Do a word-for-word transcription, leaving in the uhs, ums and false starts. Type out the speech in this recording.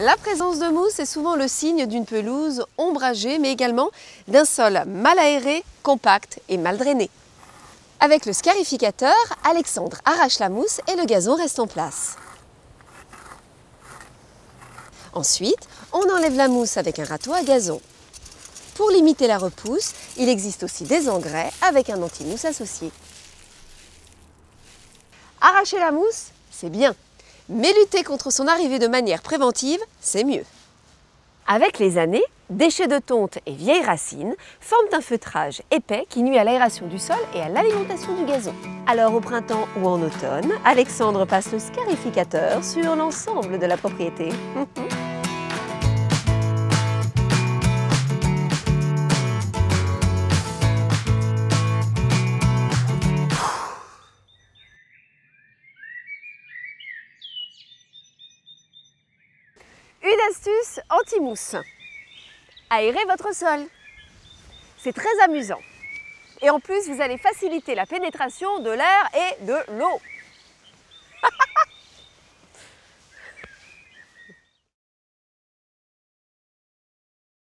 La présence de mousse est souvent le signe d'une pelouse ombragée, mais également d'un sol mal aéré, compact et mal drainé. Avec le scarificateur, Alexandre arrache la mousse et le gazon reste en place. Ensuite, on enlève la mousse avec un râteau à gazon. Pour limiter la repousse, il existe aussi des engrais avec un anti-mousse associé. Arracher la mousse, c'est bien, mais lutter contre son arrivée de manière préventive, c'est mieux. Avec les années, déchets de tonte et vieilles racines forment un feutrage épais qui nuit à l'aération du sol et à l'alimentation du gazon. Alors au printemps ou en automne, Alexandre passe le scarificateur sur l'ensemble de la propriété. Une astuce anti-mousse. Aérez votre sol. C'est très amusant. Et en plus, vous allez faciliter la pénétration de l'air et de l'eau.